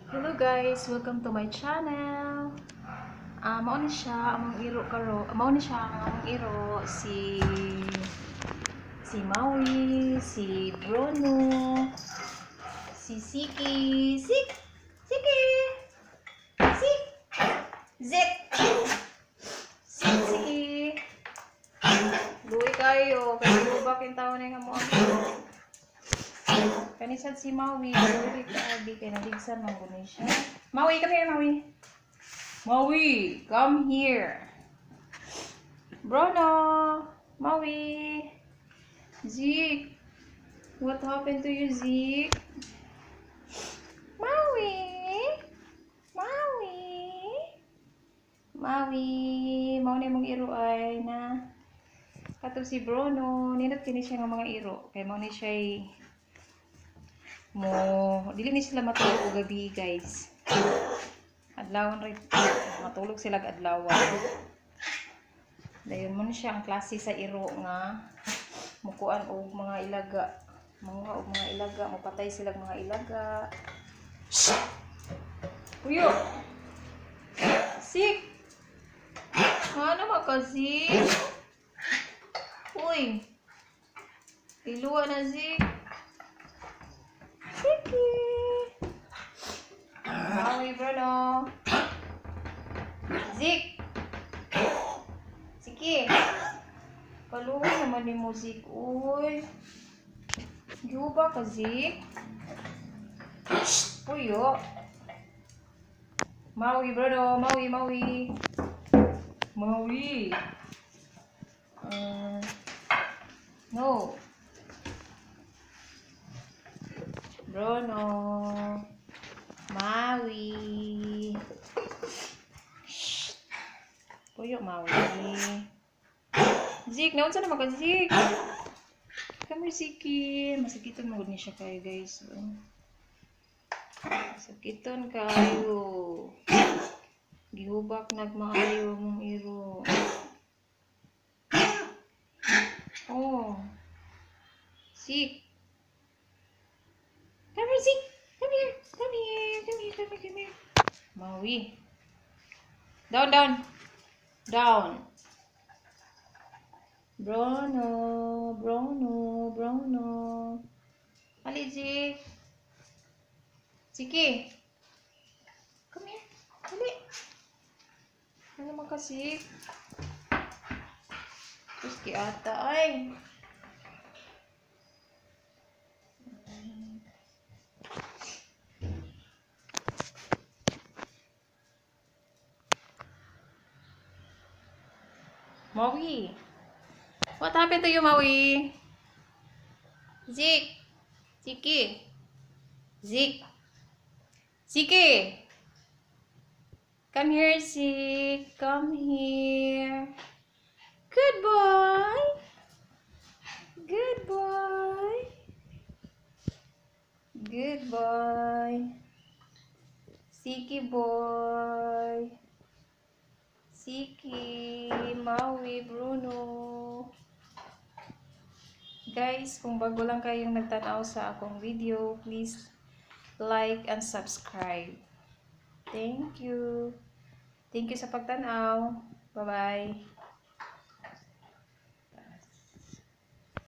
Hello guys, welcome to my channel. Mao ni siya among iro karo. Mao ni siya among iro si Maui, si Bruno, si Siki, Siki, Sik, Zik, Siki. Luwi kayo, kasi lubak yung tao na yung amo. Kanisan si Maui, luwi ka abi kay naligsan man guni siya. Maui, come here, Maui. Maui, come here. Bruno, Maui, Zeke. What happened to you, Zeke? Maui, Maui, Maui. Mao ni mong iro ay na. Kato si Bruno, ninot kini siya ng mga iro. Kay mao ni siya dili ni sila matulog og gabi, guys. Adlawon rin. Matulog sila adlawan. Dayon mo siya ang klase sa iro nga mukuan og mga ilaga. Mga ilaga, mapatay sila mga ilaga. Uyo. Sik. Ano makasi? Uy. Iluwa na Zik. Siki. Maui, Bruno. Zik. Siki. Kaluwa naman ni mo, Zik. Uy. Giuba ka, Zik. Puyo. Maui, Bruno. Maui, Maui. Maui. No. Bruno. Maui. Shh. Puyo, Maui. Zik, naon sa naman ka, Zik? Come here, Ziki. Masakiton mo ni siya kayo, guys. Masakiton kayo. Gihubak nagmaayo mong iro. Oh. Zik. Come here, Zik. Come here. Come here. Come here. Come here. Come here. Maui. Down, down. Down. Bruno. Bruno. Bruno. Ali, Zik. Ziki. Come here. Ali. Ano naman kasi? Terus ki ata ay. Maui. What happened to you, Maui? Zik. Ziki. Zik. Ziki. Come here, Zik. Come here. Good boy. Good boy. Good boy. Ziki boy. Ziki, Maui, Bruno. Guys, kung bago lang kayong nagtanaw sa akong video, please like and subscribe. Thank you. Thank you sa pagtanaw. Bye-bye.